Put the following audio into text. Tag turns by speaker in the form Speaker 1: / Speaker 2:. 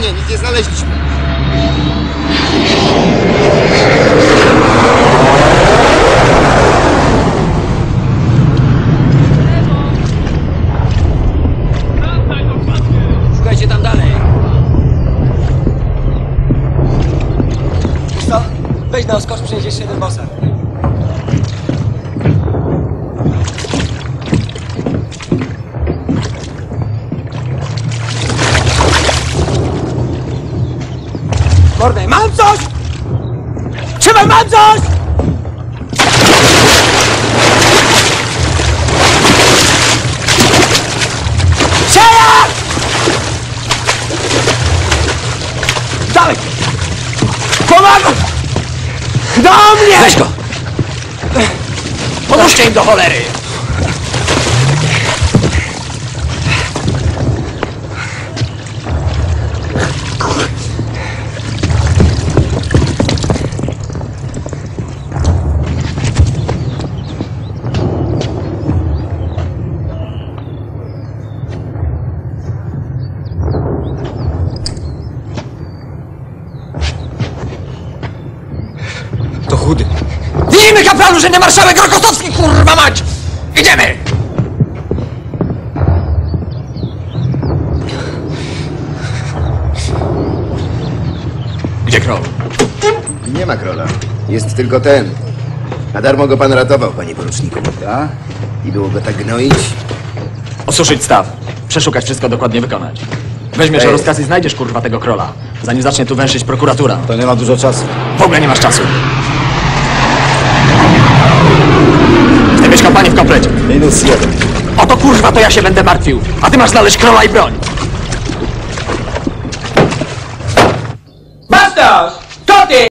Speaker 1: Kapitanie, nic nie znaleźliśmy.
Speaker 2: Szukajcie tam dalej.
Speaker 3: Wiesz co? Weź na oskocz, przynieś jeszcze jeden boser. Mordę, mam coś! Trzymaj, mam coś! Sieja! Dalej! Pomagam! Do mnie!
Speaker 2: Weź go! Pomóżcie im do cholery!
Speaker 1: To Chudy.
Speaker 2: Widzimy, kapralu, że nie marszałek Rokosowski, kurwa mać! Idziemy! Gdzie król?
Speaker 1: Nie ma króla. Jest tylko ten. Na darmo go pan ratował, panie poruczniku, prawda? I było go tak gnoić?
Speaker 2: Osuszyć staw. Przeszukać wszystko, dokładnie wykonać. Weźmiesz
Speaker 1: Ej.
Speaker 2: rozkaz i znajdziesz, kurwa, tego króla. Zanim zacznie tu węszyć prokuratura.
Speaker 1: To nie ma dużo czasu.
Speaker 2: W ogóle nie masz czasu. Chcę mieć kampanię w komplecie.
Speaker 1: -1.
Speaker 2: Oto kurwa, to ja się będę martwił. A ty masz znaleźć króla i broń.
Speaker 3: Bastarz!